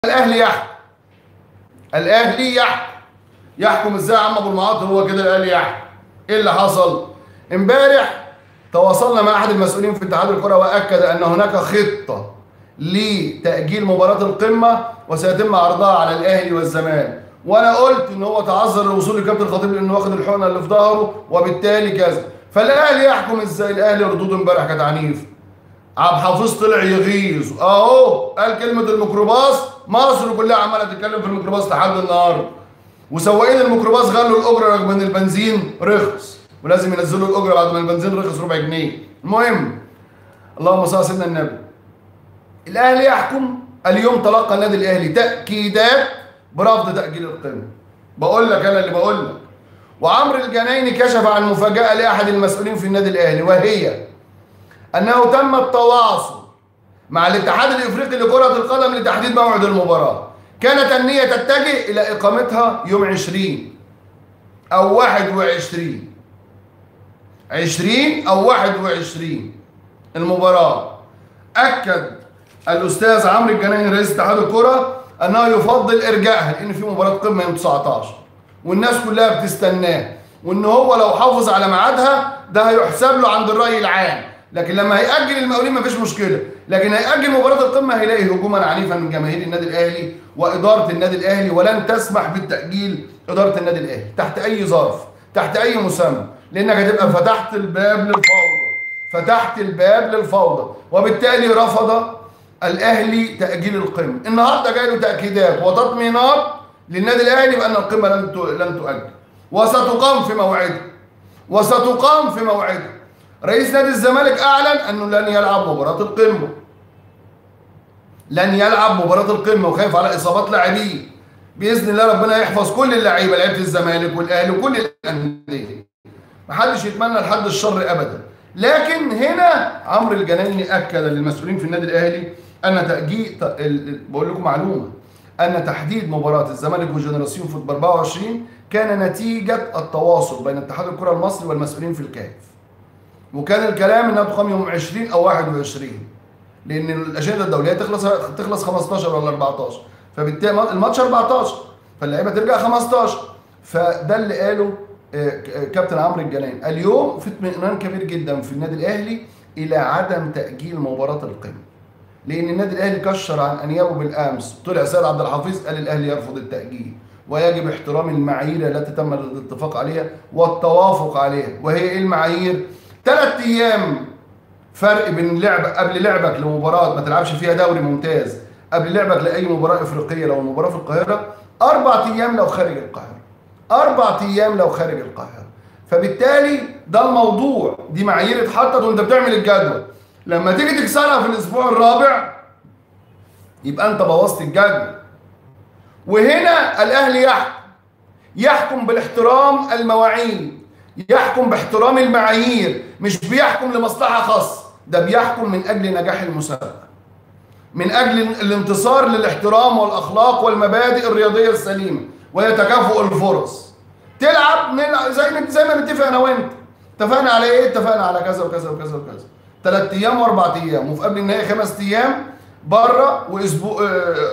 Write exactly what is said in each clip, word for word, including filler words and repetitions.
الاهلي يحكم. الاهلي يحكم. يحكم ازاي يا عم ابو المعاطي؟ هو كده الاهلي يحكم. ايه اللي حصل؟ امبارح تواصلنا مع احد المسؤولين في اتحاد الكره واكد ان هناك خطه لتاجيل مباراه القمه وسيتم عرضها على الاهلي والزمالك، وانا قلت ان هو تعذر الوصول لكابتن الخطيب لانه واخد الحقنه اللي في ظهره وبالتالي كذا. فالاهلي يحكم ازاي؟ الاهلي ردوده امبارح كانت عنيفه. عبد الحفيظ طلع يغيظ اهو، قال كلمه الميكروباص، مصر كلها عماله تتكلم في الميكروباص لحد النهارده. وسواقين الميكروباص غلوا الاجره رغم ان البنزين رخص، ولازم ينزلوا الاجره بعد ما البنزين رخص ربع جنيه. المهم، اللهم صل على سيدنا النبي. الاهلي يحكم. اليوم تلقى النادي الاهلي تاكيدات برفض تاجيل القمه. بقول لك انا اللي بقول لك. وعمرو الجنايني كشف عن مفاجاه لاحد المسؤولين في النادي الاهلي، وهي انه تم التواصل مع الاتحاد الافريقي لكره القدم لتحديد موعد المباراه. كانت النيه تتجه الى اقامتها يوم عشرين او واحد وعشرين عشرين او واحد وعشرين المباراه. اكد الاستاذ عمرو الجنايني رئيس اتحاد الكره انه يفضل ارجاعها لان في مباراه قمه يوم تسعتاشر والناس كلها بتستناه، وان هو لو حافظ على ميعادها ده هيحسب له عند الراي العام. لكن لما هيأجل المقاولين مفيش مشكله، لكن هيأجل مباراه القمه هيلاقي هجوما عنيفا من جماهير النادي الاهلي واداره النادي الاهلي، ولن تسمح بالتأجيل اداره النادي الاهلي تحت اي ظرف، تحت اي مسمى، لانك هتبقى فتحت الباب للفوضى، فتحت الباب للفوضى، وبالتالي رفض الاهلي تأجيل القمه. النهارده جاي له تأكيدات وتطمينات للنادي الاهلي بان القمه لن لن تؤجل وستقام في موعدها، وستقام في موعدها. رئيس نادي الزمالك اعلن انه لن يلعب مباراه القمه، لن يلعب مباراه القمه، وخايف على اصابات لاعبين. باذن الله ربنا يحفظ كل اللعيبه، لعيبه الزمالك والاهلي وكل الانديه، محدش يتمنى لحد الشر ابدا. لكن هنا عمرو الجنايني اكد للمسؤولين في النادي الاهلي ان تاجيل، بقول لكم معلومه، ان تحديد مباراه الزمالك وجنراسيون فوتبول أربعة وعشرين كان نتيجه التواصل بين اتحاد الكره المصري والمسؤولين في الكاف، وكان الكلام انها تقام يوم عشرين او واحد وعشرين، لان الاجنده الدوليه تخلص تخلص خمستاشر ولا اربعتاشر، فبالتالي الماتش اربعتاشر، فاللعيبه ترجع خمستاشر. فده اللي قاله كابتن عمرو الجنايني. اليوم في اطمئنان كبير جدا في النادي الاهلي الى عدم تاجيل مباراه القمه، لان النادي الاهلي كشر عن انيابه بالامس. طلع سيد عبد الحفيظ قال الاهلي يرفض التاجيل، ويجب احترام المعايير التي تم الاتفاق عليها والتوافق عليها. وهي ايه المعايير؟ ثلاث ايام فرق بين لعب قبل لعبك لمباراه ما تلعبش فيها دوري ممتاز، قبل لعبك لاي مباراه افريقيه لو المباراه في القاهره، اربع ايام لو خارج القاهره، اربع ايام لو خارج القاهره. فبالتالي ده الموضوع، دي معايير اتحطت وانت بتعمل الجدول. لما تيجي تكسرها في الاسبوع الرابع يبقى انت بوظت الجدول. وهنا الاهلي يحكم، يحكم بالاحترام المواعيد، يحكم باحترام المعايير، مش بيحكم لمصلحه خاصه، ده بيحكم من اجل نجاح المسابقه، من اجل الانتصار للاحترام والاخلاق والمبادئ الرياضيه السليمه وهي تكافؤ الفرص. تلعب من زي ما زي ما نتفق انا وانت، اتفقنا على ايه؟ اتفقنا على كذا وكذا وكذا وكذا، ثلاث ايام واربع ايام، وفي قبل النهائي خمس ايام، بره واسبوع،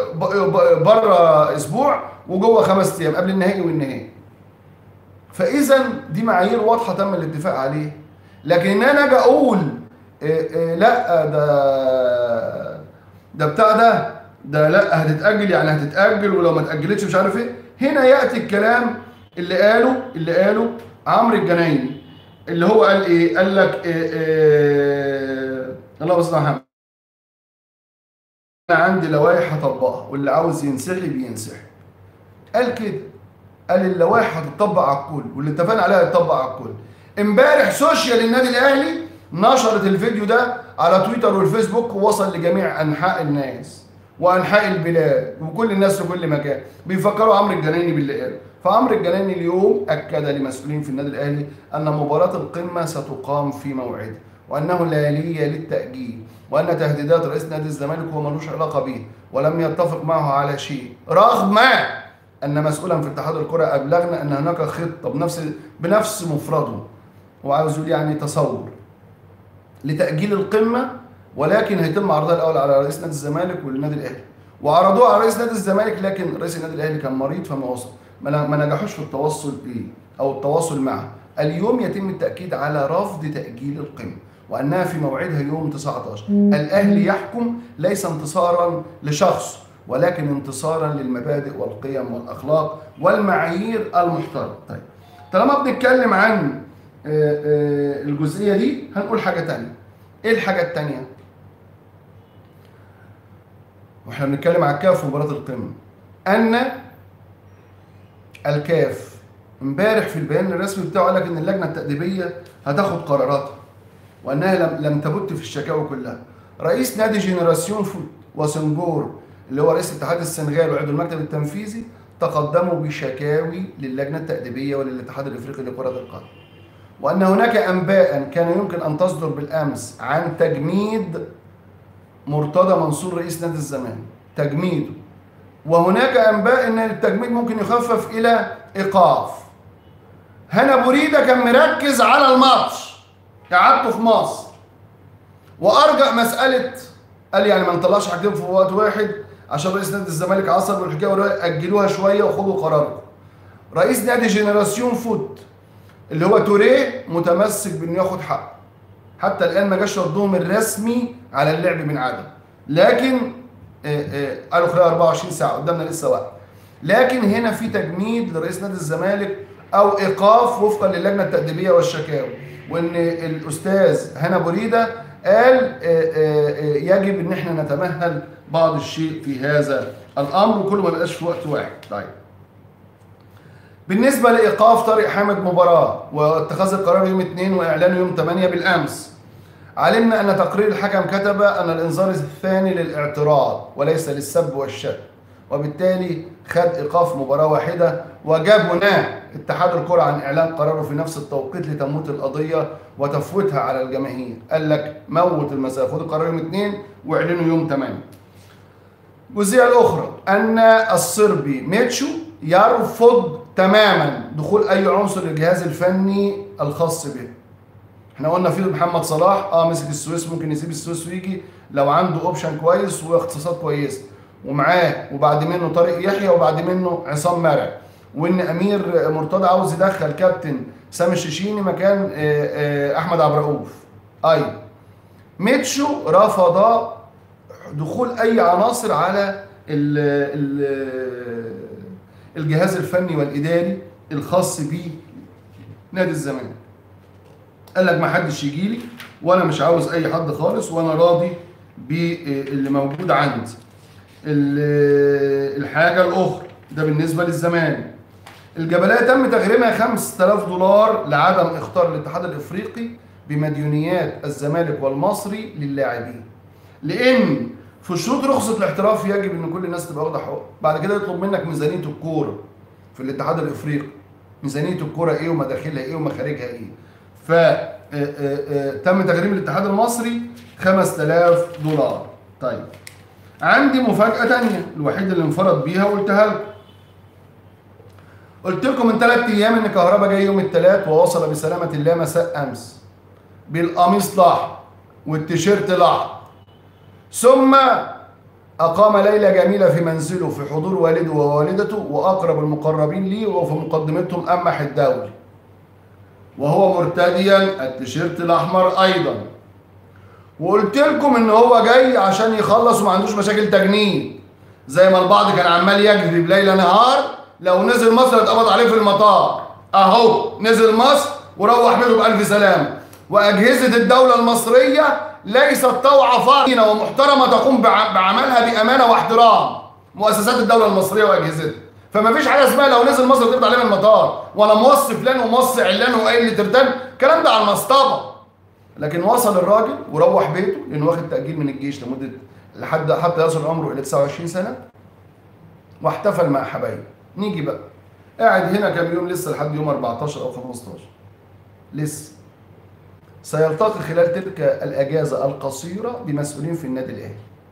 بره اسبوع وجوه خمس ايام قبل النهائي والنهائي. فاذا دي معايير واضحه تم الاتفاق عليها. لكن ان انا اجي اقول إيه إيه لا ده ده بتاع ده ده لا هتتاجل يعني هتتاجل، ولو ما اتاجلتش مش عارف ايه، هنا ياتي الكلام اللي قاله اللي قاله عمرو الجنايني، اللي هو قال ايه؟ قال لك إيه إيه الله بص على انا عندي لوائح هطبقها واللي عاوز ينسحب ينسحب. قال كده، قال اللوائح هتطبق على الكل واللي اتفقنا عليها هيتطبق على الكل. امبارح سوشيال النادي الاهلي نشرت الفيديو ده على تويتر والفيسبوك ووصل لجميع انحاء الناس وانحاء البلاد وكل الناس في كل مكان بيفكروا عمرو الجنايني باللي قاله. فعمرو الجنايني اليوم اكد لمسؤولين في النادي الاهلي ان مباراه القمه ستقام في موعدها، وانه لا آلية للتاجيل، وان تهديدات رئيس نادي الزمالك هو ملوش علاقه به ولم يتفق معه على شيء، رغم ان مسؤولا في اتحاد الكره ابلغنا ان هناك خطه بنفس بنفس مفرده، وعاوز يقول يعني تصور لتاجيل القمه، ولكن هيتم عرضها الاول على رئيس نادي الزمالك والنادي الاهلي، وعرضوه على رئيس نادي الزمالك، لكن رئيس النادي الاهلي كان مريض فما وصل، ما نجحوش في التوصل ايه او التواصل معه. اليوم يتم التاكيد على رفض تاجيل القمه وانها في موعدها يوم تسعة عشر. الاهلي يحكم ليس انتصارا لشخص ولكن انتصارا للمبادئ والقيم والاخلاق والمعايير المحترمه. طيب طالما بنتكلم عن الجزئيه دي هنقول حاجه ثانيه. ايه الحاجه الثانيه؟ واحنا بنتكلم على الكاف ومباراه القمه، ان الكاف امبارح في البيان الرسمي بتاعه قال لك ان اللجنه التاديبيه هتاخد قراراتها وانها لم لم تبت في الشكاوى كلها. رئيس نادي جينيراسيون فوت وسنغور اللي هو رئيس اتحاد السنغال وعضو المكتب التنفيذي تقدموا بشكاوي للجنه التاديبيه وللاتحاد الافريقي لكره القدم، وان هناك انباء كان يمكن ان تصدر بالامس عن تجميد مرتضى منصور رئيس نادي الزمالك، تجميده، وهناك انباء ان التجميد ممكن يخفف الى ايقاف. هنا بوريده كان مركز على الماتش قعدته في مصر وارجع مساله، قال يعني ما نطلعش حاجتين في وقت واحد عشان رئيس نادي الزمالك عصب والحكايه اجلوها شويه وخدوا قراركم. رئيس نادي جينيراسيون فوت اللي هو توريه متمسك بانه ياخد حقه، حتى الان ما جاش ردهم الرسمي على اللعب من عدم، لكن قالوا خلال أربعة وعشرين ساعه قدامنا لسه وقت. لكن هنا في تجميد لرئيس نادي الزمالك او ايقاف وفقا للجنه التاديبيه والشكاوى، وان الاستاذ هنا بوريده قال يجب ان احنا نتمهل بعض الشيء في هذا الامر وكله ما يبقاش في وقت واحد. طيب بالنسبه لايقاف طارق حامد مباراه واتخاذ القرار يوم اثنين واعلانه يوم ثمانية بالامس، علمنا ان تقرير الحكم كتب ان الانذار الثاني للاعتراض وليس للسب والشتم، وبالتالي خد ايقاف مباراه واحده وجابنا اتحاد الكره عن اعلان قراره في نفس التوقيت لتموت القضيه وتفويتها على الجماهير. قال لك موت المسافه، خد القرار يوم اثنين واعلنوا يوم ثمانية. الجزئيه الاخرى ان الصربي ميتشو يرفض تماما دخول اي عنصر للجهاز الفني الخاص به. احنا قلنا في محمد صلاح اه مسك السويس، ممكن يسيب السويس ويجي لو عنده اوبشن كويس واختصاصات كويسه، ومعاه وبعد منه طارق يحيى وبعد منه عصام مرعي، وان امير مرتضى عاوز يدخل كابتن سامي الشيشيني مكان احمد عبد الرؤوف. ايوه ميتشو رفض دخول اي عناصر على ال ال الجهاز الفني والاداري الخاص بيه نادي الزمالك. قال لك ما حدش يجي لي وانا مش عاوز اي حد خالص وانا راضي باللي موجود عندي. الحاجه الاخرى ده بالنسبه للزمالك، الجبليه تم تغريمها خمسة آلاف دولار لعدم اخطار الاتحاد الافريقي بمديونيات الزمالك والمصري للاعبين، لان في شروط رخصه الاحتراف يجب ان كل الناس تبقى واخده حقوق. بعد كده يطلب منك ميزانيه الكوره في الاتحاد الافريقي، ميزانيه الكوره ايه ومداخلها ايه ومخارجها ايه. فتم تغريم الاتحاد المصري خمسة آلاف دولار. طيب عندي مفاجاه ثانيه الوحيد اللي انفرد بيها وقلتها لكم. قلت لكم من ثلاث ايام ان كهربا جاي يوم الثلاث ووصل بسلامه الله مساء امس بالقميص الاحمر والتيشيرت الاحمر، ثم اقام ليله جميله في منزله في حضور والده ووالدته واقرب المقربين ليه وفي مقدمتهم امح الدولي، وهو مرتديا التيشيرت الاحمر ايضا. وقلت لكم ان هو جاي عشان يخلص وما عندوش مشاكل تجنيد، زي ما البعض كان عمال يجري بليل نهار لو نزل مصر اتقبض عليه في المطار. اهو نزل مصر وروح بيته بألف سلامه. واجهزه الدوله المصريه ليست طوعه فارغه ومحترمه تقوم بعملها بامانه واحترام، مؤسسات الدوله المصريه واجهزتها. فما فيش حاجه اسمها لو نزل مصر اتقبض عليه من المطار ولا موصي فلان وموصي علان وقايل لي ترتان، الكلام ده على المصطبه. لكن وصل الراجل وروح بيته لانه واخد تاجيل من الجيش لمده لحد حتى يصل عمره الى تسعة وعشرين سنه، واحتفل مع حبايبه. نيجي بقى قاعد هنا كام يوم لسه لحد يوم أربعتاشر او خمستاشر لسه. سيلتقي خلال تلك الاجازه القصيره بمسؤولين في النادي الاهلي،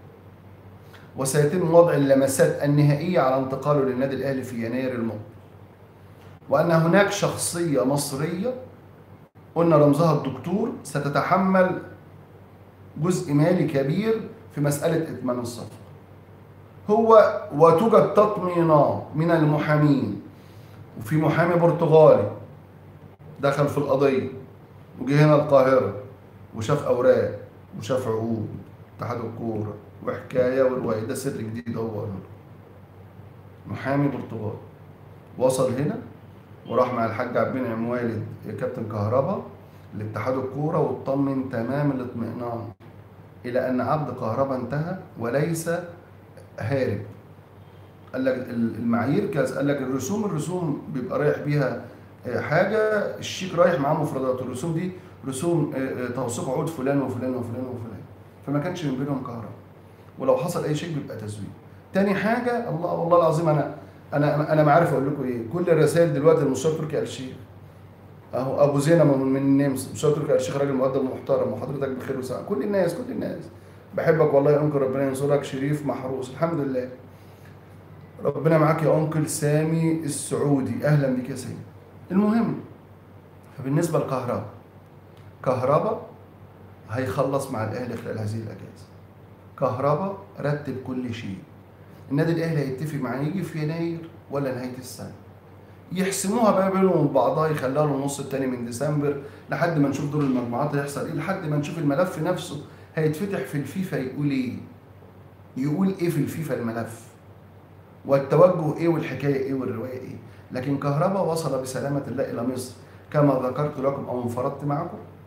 وسيتم وضع اللمسات النهائيه على انتقاله للنادي الاهلي في يناير المقبل. وان هناك شخصيه مصريه قلنا رمزها الدكتور ستتحمل جزء مالي كبير في مساله اتمام الصفقه. هو وتوجد تطمينات من المحامين، وفي محامي برتغالي دخل في القضية وجه هنا القاهرة وشاف أوراق وشاف عقود اتحاد الكورة وحكاية ورواية. ده سر جديد هو محامي برتغالي وصل هنا وراح مع الحاج عبد المنعم والد كابتن كهربا لاتحاد الكورة واطمن تمام الاطمئنان إلى أن عقد كهربا انتهى وليس هارب. قال لك المعايير كذا، قال لك الرسوم الرسوم بيبقى رايح بيها حاجه، الشيك رايح معاه مفردات، الرسوم دي رسوم توثيق عقود فلان وفلان وفلان وفلان، فما كانش من بينهم كهرباء، ولو حصل اي شيء بيبقى تزوير. تاني حاجه، الله والله العظيم انا انا انا ما عارف اقول لكم ايه، كل الرسائل دلوقتي المستشار تركي آل الشيخ اهو، ابو زينه من النمس، المستشار تركي آل الشيخ راجل مؤدب محترم وحضرتك بخير وسعاده، كل الناس كل الناس بحبك والله يا انكل، ربنا ينصرك. شريف محروس الحمد لله، ربنا معاك يا انكل. سامي السعودي اهلا بك يا سيدي. المهم، فبالنسبه لكهرباء، كهرباء هيخلص مع الاهلي خلال هذه الاجازه. كهرباء رتب كل شيء، النادي الاهلي هيتفق معاه يجي في يناير ولا نهايه السنه، يحسموها بقى بينهم وبين بعضها، يخليها له النص الثاني من ديسمبر لحد ما نشوف دور المجموعات هيحصل ايه، لحد ما نشوف الملف نفسه هيتفتح في الفيفا يقول ايه، يقول ايه في الفيفا الملف، والتوجه ايه والحكايه ايه والروايه ايه. لكن كهرباء وصل بسلامه الله الى مصر كما ذكرت لكم او انفردت معكم